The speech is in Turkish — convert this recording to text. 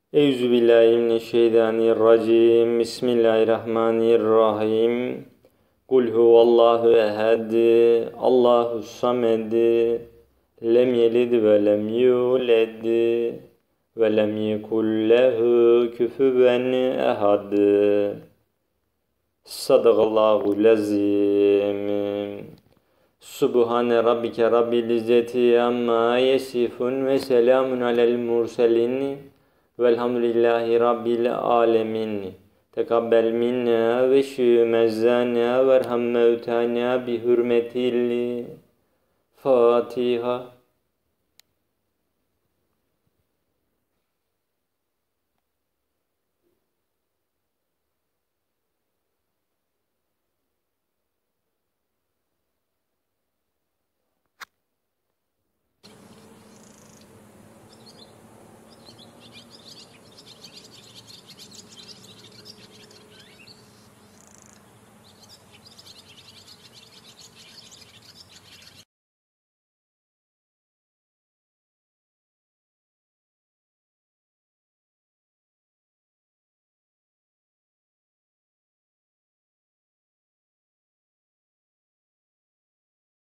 Euzubillahimineşşeytanirracim. Bismillahirrahmanirrahim. Kul huvallahu ehad. Allahu samed. Lem yelid ve lem yulad. Ve lem yekul lehu küfüven ehad. Sadakallahul azim. Subhane rabbike rabbil izzeti amma yesifun ve selamun alel murselin. Velhamdülillahi Rabbil alemin. Tekabbel minna ve şümezzana ve erham mevtana bi hürmetil Fatiha.